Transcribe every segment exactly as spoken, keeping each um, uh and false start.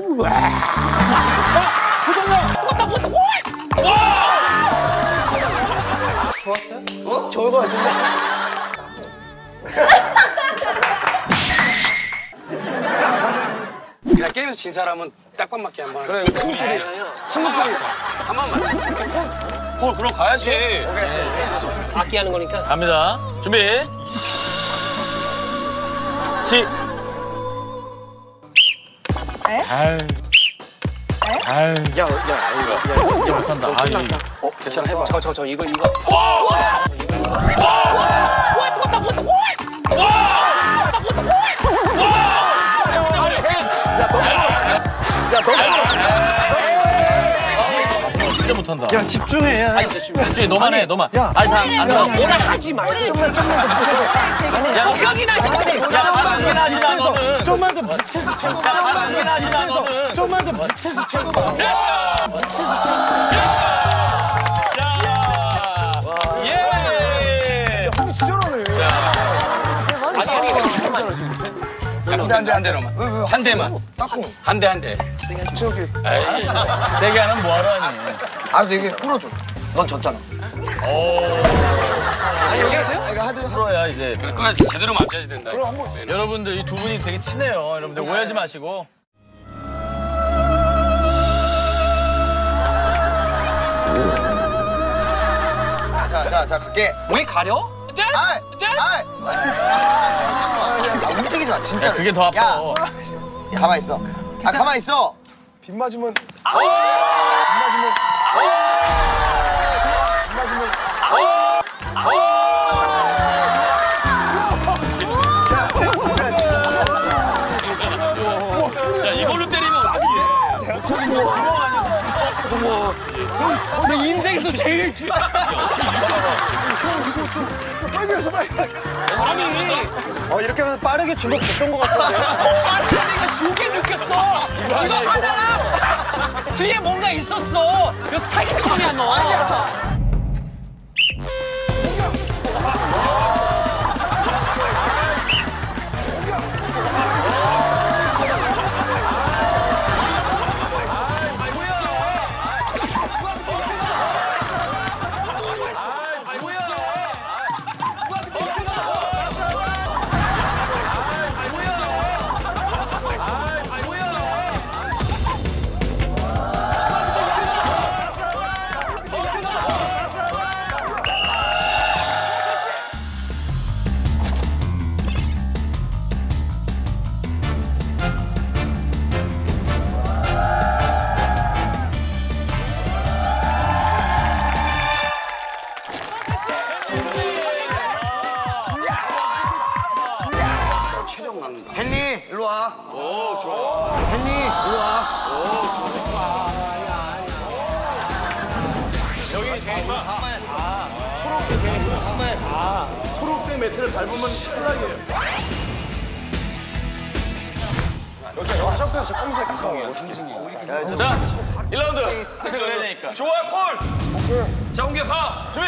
소정아! 왔다 왔다 와! 좋았어요? 어? 좋을 것 같은데? 그냥 게임에서 진 사람은 딱밤 맞게 한 번. 그래, 친구끼리. 친구끼리. 한 번 맞자. 헐, 그럼 가야지. 오케이. 악기 하는 거니까. 갑니다. 준비. 시. 에? 아유. 아유. 야, 야, 이거. 야, 진짜 못한다. 아, 이거. 어, 괜찮아, 해봐. 저, 저, 저, 이거, 이거. 진짜 못한다. 야 집중해. 야, 아니, 진짜 집중해. 너만 해, 너만. 야. 아니, 다 안 가. 뭐라 하지 말고. 좀만, 좀만 더 붙여서. 야, 형이나 야, 반칙이나 하지 마, 너는. 좀만 더 밑에서 최고. 야, 반칙이나 하지 마, 너는. 좀만 더 밑에서 최고. 됐어! 밑에서 최고. 예! 형이 지저러네. 아니, 아니, 잠깐만. 한 대, 한 대로만. 왜, 왜? 한 대만. 닦고. 한 대, 한 대. 저기. 세게 하면 뭐하러 하니? 알았어, 이게 끌어줘. 넌 졌잖아. 아니, 여기 하세요? 아, 이거 하드. 풀어야 이제. 그래, 끊어야지. 제대로 맞춰야 된다. 그럼 한번. 여러분들 이 두 분이 되게 친해요. 여러분들 오해하지 마시고. 자, 자, 자, 갈게. 왜 가려? 짠! 아, 짠! 아, 아, 잠깐만. 야, 움직이지 마, 진짜. 야, 그게 더 아파. 야, 가만 있어. 아, 가만 있어. 빗 맞으면. 빗 맞으면. 빗 맞으면. 야, 이걸로 때리면 어떡해. 내 인생에서 제일. 빨리 해서 빨리. 아니. 어, 이렇게 하면 빠르게 주먹 줬던 것 같은데. 내가 주게 느꼈어. 이거 하나랑 뒤에 뭔가 있었어. 이거 사기꾼이야, 너. 헨리, 일로 와. 오, 좋아. 헨리, 일로 와. 초록색 매트를 밟으면 탈락이에요. 여기 점프해서 검은색 가성이야, 상징이야. 자, 일 라운드. 득점해야 되니까. 좋아, 콜! 자, 공격하! 준비!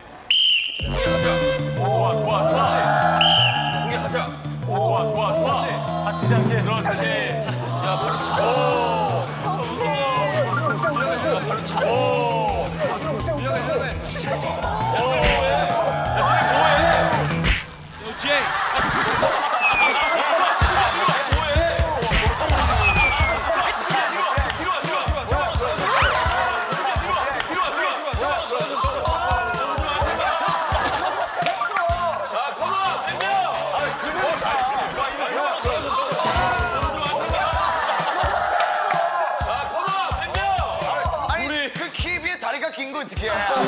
좋아, 좋아, 좋아. 공격하자. 좋아, 좋아, 좋아. 다치지 않게. 그렇지. 야, 바로 차. 오! 바로 차. 오! 미안해, 미안해. 아니, 그 키 비에 다리가 긴 거 어떡해.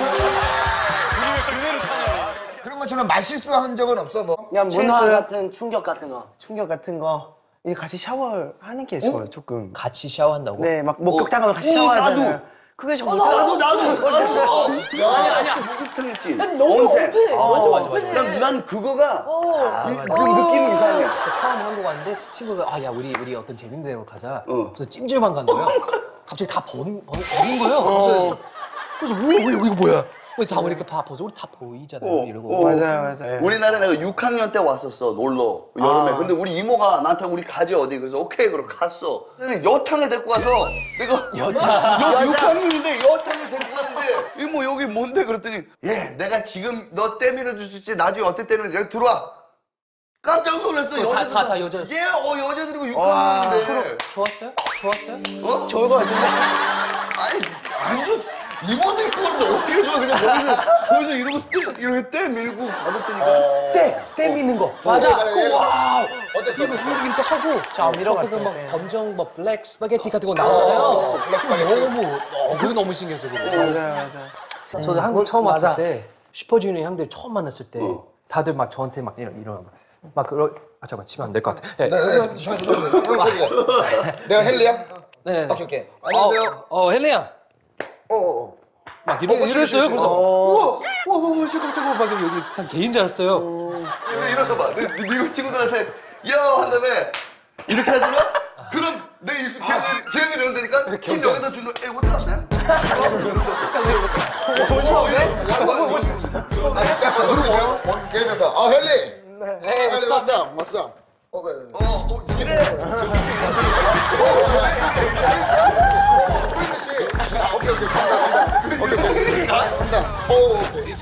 그런 것처럼 말실수한 적은 없어, 뭐. 그냥 문화 같은 충격 같은 거. 충격 같은 거 이제 같이 샤워하는 게 좋아요. 조금. 같이 샤워한다고? 네, 막 목욕탕 같이 오, 샤워하잖아요. 나도. 그게 정말 나도, 나도. 어, 진짜. 아니 아니야. 목욕탕했지. 너무 온泉. 오픈해. 맞아, 맞아, 맞아. 난, 난 그거가 어. 이- 좀 느낌이 이상해. 처음 한국 왔는데 친구가 아 야 우리 우리 어떤 재밌는 데로 가자. 어. 그래서 찜질방 간 거예요. 갑자기 다 버린, 버린, 버린 거예요. 그래서, 저- 그래서 뭐야 뭐야 이거 뭐야? 우리 다 보니까 봐 보자. 우리 다 보이잖아요. 어, 이러고. 어. 맞아요, 맞아요. 우리나라에 내가 육 학년 때 왔었어 놀러 여름에. 아. 근데 우리 이모가 나한테 우리 가지 어디 그래서 오케이 그러고 갔어. 근데 여탕에 데리고 가서 내가 여탕 육 학년인데 여탕에 데리고 갔는데 이모 여기 뭔데 그랬더니 예 내가 지금 너 때밀어 줄 수 있지 나중에 어때 때밀어 여기 들어와. 깜짝 놀랐어. 다, 여자들 다, 다 여자였어. 예, 어 여자들이고 육 학년인데. 좋았어요? 좋았어요? 어? 좋을 것 같은데? 아니, 안 좋. 이모도 있고 그런데 어떻게 좋아? 그냥 거기서, 거기서 이러고 떼, 이렇게 떼 밀고 가뒀더니까. 때! 때 믿는 거. 맞아. 와우. 어땠어? 이거 이렇게 하고. 자, 밀어봤어요. 그 막 네. 검정 뭐 블랙 스파게티 같은 거 나오잖아요. 블랙 스파게티. 너무, 어, 그거 너무 신기했어. 그거. 맞아요, 맞아요. 저도 한국 처음 맞아. 왔을 때 슈퍼주니어 형들 처음 만났을 때 어. 다들 막 저한테 막 이런 이런 막 그러 아 잠깐 치면 안 될 것 같아. 예. 네네. 시간 좀 내가 헬리야? 네네. 오케이 오케이. 안녕하세요. 어, 어 헬리야. 어어. 막 이러, 어, 어, 이랬어요. 지금, 그래서 어. 우와 우와 우와 잠깐 잠깐 막 여기 다 개인 줄 알았어요. 이거 이래서 봐. 내, 내 미국 친구들한테 야! 한 다음에 이렇게 하잖아? 그럼 내 입술 기억이, 기억이 이러는다니까? 흰 여기다 주는 에이, what's up, man? 아 진짜 어떡해요? 예를 들어서 어 헬리. 에이 헬리 what's up? 왔어 왔어. 어 그래. 어, 어, 이래. 아, 오케이 오케이 간다 간다. 오케이 오케이 간다. 오 오케이.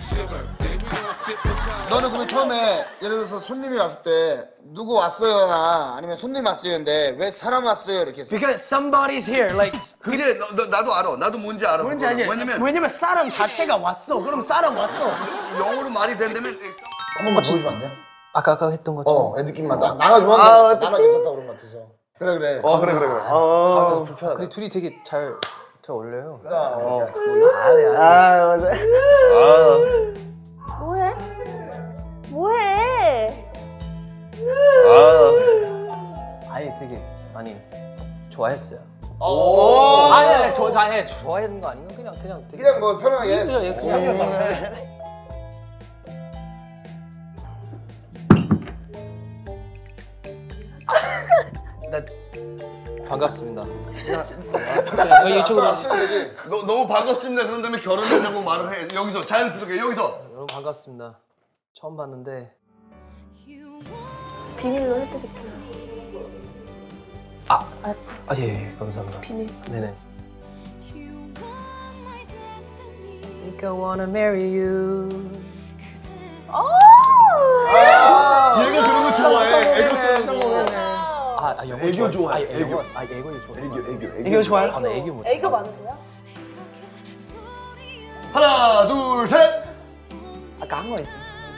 너는 그럼 처음에 예를 들어서 손님이 왔을 때 누구 왔어요나 아니면 손님 왔어요인데 왜 사람 왔어요 이렇게 했어? Because somebody's here, like. 그게 너, 너, 나도 알아. 나도 뭔지 알아. 뭔지 그거는. 알지? 왜냐면 왜냐면 사람 자체가 왔어. 그럼 사람 왔어. 영어로 말이 된다면 한 번만 보여주면 안 돼? 아까 아까 했던 것처럼. 어, 애 느낌만 나. 나가 좋아한다. 나가 괜찮다 그런 것 같아서. 그래 그래. 어 그래 그래 그래. 어, 근데 둘이 되게 잘 잘 어울려요. 어. 아, 맞아. 뭐해? 뭐해? 아니 되게 많이 좋아했어요. 오. 아니 아니 저 아니 좋아하는 거 아니고 그냥 그냥 되게 그냥 뭐 편하게. 그냥 그냥 나 반갑습니다. 아, 이쪽으로 악수 악수 되지. 너, 너무 반갑습니다. 그런 다음에 결혼하자고 말을 해. 여기서 자연스럽게 여기서. 여러분 반갑습니다. 처음 봤는데 비밀로 해드릴게요. 아, 알았죠? 아 예, 예 감사합니다. 비밀. 네네. Think I wanna marry you. 얘가 그런 거 좋아해. 애교 뜨는 거. 아, 아 영어 애교 좋아해. 좋아해, 아, 애교. 영어, 아 애교 좋아해. 애교 애교 이거 좋아요? 아, 나 애교 못. 애교 많으세요? 하나 둘 셋. 아까 한 거였어.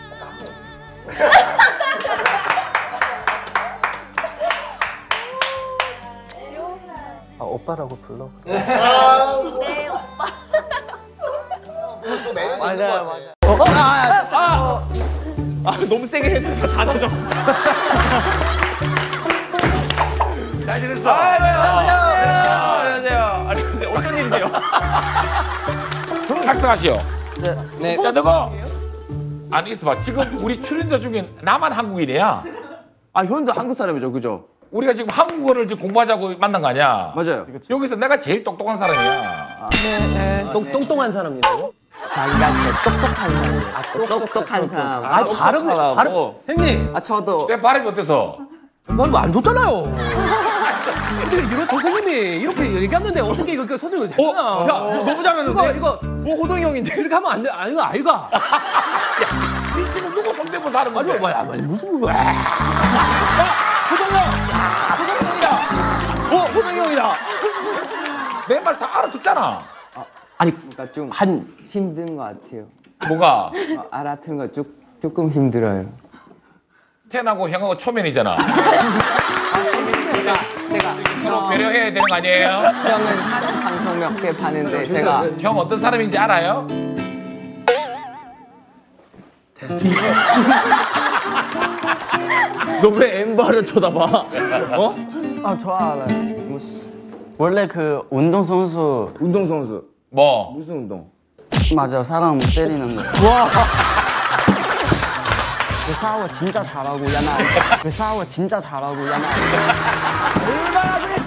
아 오빠라고 불러. 네, 오빠. 또 매력이 있는 것 맞아요, 같아. 맞아요. 아, 너무 세게 했으니까 닫아졌어. 잘 지냈어? 아, 네, 안녕하세요. 안녕하세요. 아니, 근데 어쩐 일이세요? 학생하시오. 네. 야 너가 아니 있어봐. 지금 우리 출연자 중에 나만 한국인이야. 아, 현도 한국 사람이죠, 그죠? 우리가 지금 한국어를 지금 공부하자고 만난 거 아니야? 맞아요. 여기서 내가 제일 똑똑한 사람이야. 똥 똥똥한 사람이라고? 자기가 제일 똑똑한 사람이에요. 아, 똑똑한 사람. 아 발음 발음 형님. 아, 저도. 내 발음이 어때서? 발음 안 좋잖아요. 근데 이런 선생님이 이렇게 얘기했는데 어떻게 이거 그 선생님을 어? 했나? 야, 너무 잘하는데? 이거 이거 뭐 호동이 형인데? 이렇게 하면 안 돼. 아이고 아이가. 니 지금 누구 성대모사 하는 아니 건데? 뭐야 아니, 무슨 뭐야? 호동이 형! 호동이 형이다! 어, 호동이 형이다! 내 말 다 알아듣잖아. 아니, 그러니까 좀 한 힘든 것 같아요. 뭐가? 어, 알아듣는 거 조, 조금 힘들어요. 태어나고 형하고 초면이잖아. 제가, 제가. 서로 배려해야 되는 거 아니에요? 형은 한 방송 몇 개 봤는데 제가. 형 어떤 사람인지 알아요? 너 왜 엠바를 쳐다봐? 어? 아, 저 알아요. 뭐, 원래 그 운동선수. 운동선수. 뭐? 무슨 운동? 맞아, 사람 때리는 거. 와! 그 샤워 진짜 잘하고, 야나. 그 샤워 진짜 잘하고, 야나. 얼마나 그래